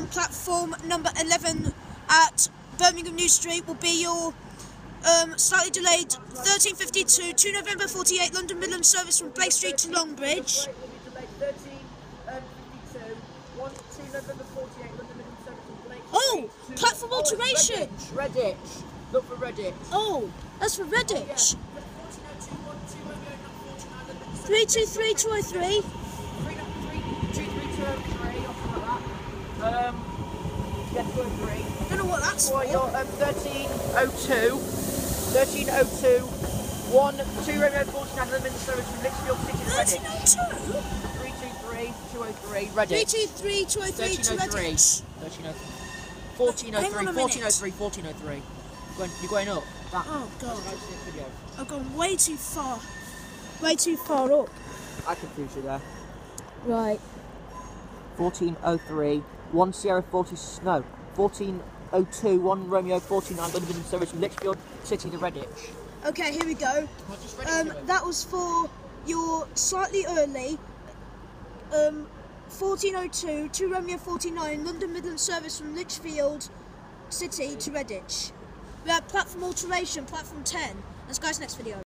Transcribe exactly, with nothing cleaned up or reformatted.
platform number eleven at Birmingham New Street will be your um, slightly delayed thirteen fifty-two to November forty-eight London Midland service from Blake Street to Longbridge. Oh, platform alteration! Redditch. Look for Redditch. Oh, that's for Redditch. three two three two oh three. Um, yeah, two oh three. I don't know what that's for. for. Your um, thirteen oh two, thirteen oh two, one, two Romeo forty-nine, London service from Lichfield City to thirteen Redditch. oh two? three two three two oh three, Redditch. three two three two oh three to Redditch. thirteen oh three. fourteen oh three, fourteen oh three, fourteen oh three. Going, you're going up. That. Oh god. I've gone way too far. Way too far up. I confused you there. Right. fourteen oh three, one Sierra forty, no, fourteen oh two, one Romeo forty-nine, London service from Lichfield City to Redditch. Okay, here we go. Um, that was for your slightly early um, fourteen oh two, two Romeo forty-nine, London Midland service from Lichfield City to Redditch. We have platform alteration, platform ten. Let's go to the next video.